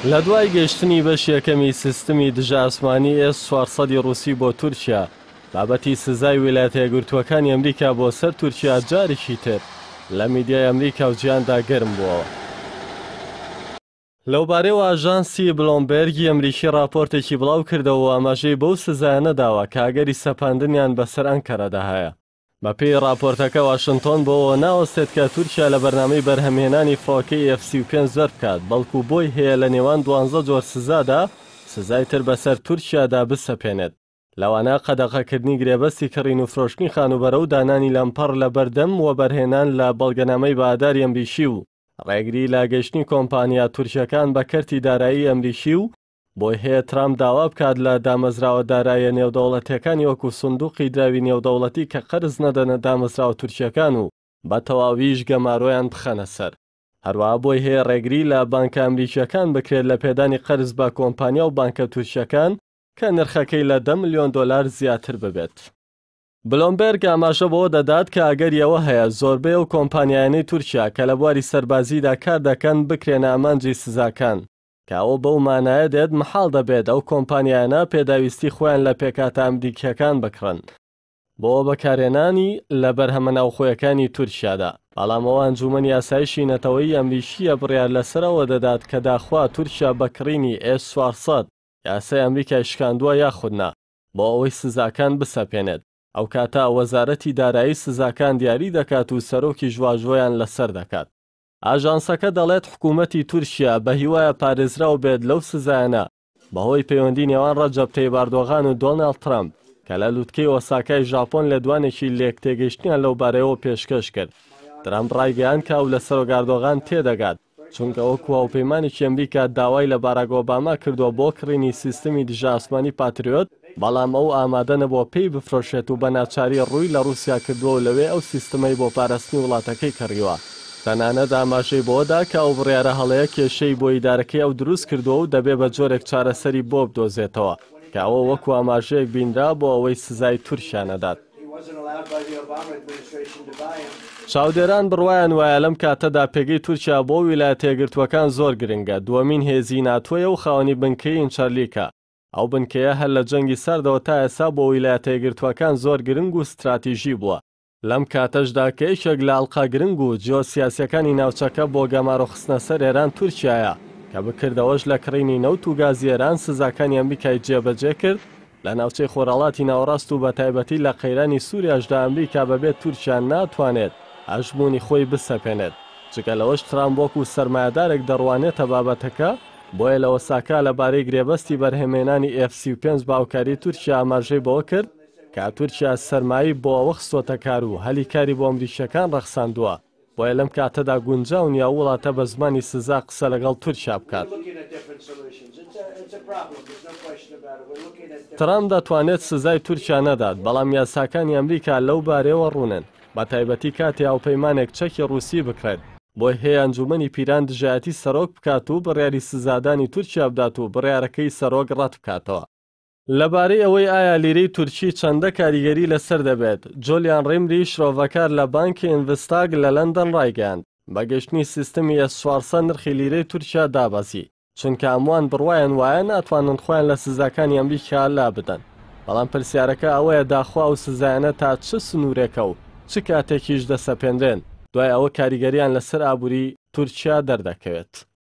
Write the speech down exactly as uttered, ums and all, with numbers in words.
لە دوای گەشتنی بەش یەکەمی سیستمی دژە ئاسمانی ئێس چوارسەد ڕووسی بۆ تورکیا، بابەتی سزای ویلایەتە یەکگرتووەکانی ئەمریکا بۆ سەر تورکیا جارێکی تر لە میدیای ئەمریکا و جیهاندا گەرم بووەوە. لەوبارەیەوە ئاژانسی بلۆمبێرگی ئەمریکی راپۆرتێکی بڵاو کردەوە ئاماژەی بەو سزایە نەداوە کە ئەگەری سەپاندنیان بەسەر ئەنکەرەدا هەیە. بەپێی راپۆرتەکە واشنتۆن بۆەوە ناوەستێت کە تورکیا لە بەرنامەی بەرهەمهێنانی فڕۆکەی ئێف سی و پێنج زۆر بکات، بەڵکو بۆی هەیە لە نێوان دوانزە جۆر سزادا سزای تر بەسەر تورکیادا بسەپێنێت. لەوانە قەدەغەکردنی گرێبەستی کڕین و فرۆشتنی خانوبەرە و دانانی لەمپەڕ لە بەردەم و بەرهێنان لە بەڵگەنامەی بەهاداری ئەمریکی و ڕێگری لاگەشتنی کۆمپانیا تورکیەکان بە کەرتی دارایی ئەمریکی و بۆی هەیە ترامپ داوا بکات لە دامەزراوە داراییە نێودەوڵەتیەکانی وەکو سندوقی دراوی نێودەوڵەتی کە قەرز نەدەنە دامەزراوە تورکیەکان و بە تەواویش گەمارۆیان بخەنە سەر. هەروەها بۆی هەیە ڕێگری لە بانکە ئەمریکیەکان بکرێت لە پێدانی قەرز بە کۆمپانیا و بانکە تورکیەکان کە نرخەکەی لە دە ملیۆن دۆلار زیاتر ببێت. بلۆمبێرگ ئاماژە بەوە دەدات کە ئەگەریەوە هەیە زۆربەی و کۆمپانیایانەی تورکیا کە لە بواری سەربازیدا کار دەکەن بکرێنە ئامانجی سزاکان، کە ئەوە بەو مانایە دێت مەحاڵ دەبێت ئەو کۆمپانیایانە پێداویستی خۆیان لە پێکاتە ئەمریکیەکان بکڕن بۆ بەکارهێنانی لە بەرهەمە ناوخۆیەکانی تورکیادا. بەڵام ئەوە ئەنجومەنی یاسایشی نەتەوەیی ئەمریکیە بڕیار لەسەرەوە دەدات کە داخوا تورکیا بەکڕینی ئێس چوارسەد یاسای ئەمریکای شکاندووە یاخودنا بۆ ئەوەی سزاکان بسەپێنێت. ئەو کاتە وەزارەتی دارایی سزاکان دیاری دەکات و سەرۆکی ژواژۆیان لەسەر دەکات. ئاژانسەکە دەڵێت حکوومەتی تورکیا بە هیوایە پارێزراو بێت لەو سزایانە بەهۆی پەیوەندی نێوان ڕەجەب تەیب ئەردۆغان و دۆناڵد ترامپ کە لە لووتکەی ئۆساکای ژاپۆن لە دوانێکی لێک تێگەیشتنیان لەو بارەیەوە پێشکەش کرد. ترامپ ڕایگەیان کە ئەو لە سەرۆک ئەردۆغان تێدەگات، چونکە وەکو هاوپەیمانێکی ئەمریکا داوای لە باراک ئۆباما کردووە بۆ کڕینی سیستمی دژە ئاسمانی پاتریۆت، بەڵام ئەو ئامادە نەبووە پێی بفرۆشێت و بە ناچاری ڕووی لە رووسیا کردووە و لەوێ ئەو سیستەمەی بۆ پاراستنی وڵاتەکەی کڕیوە. تەنانەت ئاماژەی بۆدا کە ئەو بڕیارە هەڵەیە کێشەی بۆ ئیدارەکەی ئەو دروست کردووە و دەبێ بە جۆرێک چارەسەری بۆ بدۆزێتەوە، کە ئەوە وەکو ئاماژەیەک بینرا بۆ ئەوەی سزای تورکیا نەدات. چاودێران بڕوایان وایە لەم کاتەدا پێگەی تورکیا بۆ ویلایەتە یەکگرتووەکان زۆر گرنگە. دووەمین هێزی ناتۆیە و خاوەنی بنکەی ئینچەرلیکە. ئەو بنکەیە هەر لە جەنگی سەردەوە تا ئێستا بۆ ویلایەتە یەکگرتووەکان زۆر گرنگ و استراتیژی بووە. لەم کاتەشدا کە یەکێک لە ئەڵقا گرنگ و جیۆسیاسیەکانی ناوچەکە بۆ گەمارۆخستنە سەر ئێران تورکیایە کە بکردەوەش لە کڕینی نەوت و گازی ئێران سزاکانی ئەمریکای جێبەجێ کرد. لە ناوچەی خۆرهەڵاتی ناوەڕاست و بە تایبەتی لە قەیرانی سووریاشدا ئەمریکا بەبێت تورکیا ناتوانێت ئەژموونی خۆی بسەپێنێت. جگە لەوەش ترامپ وەکو سەرمایەدارێک دەڕوانێتە بابەتەکە، بۆیە لە ئۆساکا لەبارەی گرێبەستی بەرهەمهێنانی ئێف سی و پێنج باوکاری تورکیا ئاماژەی بەوە کرد کە تورکیا سەرمایی بۆ ئەوە خستۆتە کار و هەلی کاری بۆ ئەمریکیەکان ڕەخساندووە، بۆیە لەم کاتەدا گونجاو نییە وڵاتە بە زمانی سزا قسە لەگەڵ تورکیا بکات. ترامپ دەتوانێت سزای تورکیا نەدات، بەڵام یاساکانی ئەمریکا لەو بارەیەوە ڕوونن، بە تایبەتی کاتی هاوپەیمانێک چەکی ڕووسی بکرێت بۆی هەیە ئەنجومەنی پیران دژایەتی سەرۆک بکات و بڕیاری سزادانی تورکیا بدات و بڕیارەکەی سەرۆک ڕەت بکاتەوە. لەبارەی ئەوەی ئایا لیرەی تورکی چەندە کاریگەری لەسەر دەبێت، جۆلیان ڕیمری شرۆڤەکار لە بانکی ئینڤستاگ لە لەندەن ڕایگەاند بەگەشتنی سیستمی ئێس چوارسەد نرخی لیرەی تورکیا دابەزی، چونکە هەمووان بڕوایان وایە ناتوانن خۆیان لە سزاکانی ئەمریکا لا بدەن. بەڵام پرسیارەکە ئەوەیە داخوا و سزایانە تا چ سنوورێکە و چ کاتێکیش دەسەپێنرێن دوای ئەوە کاریگەریان لەسەر ئابووری تورکیا دەردەکەوێت.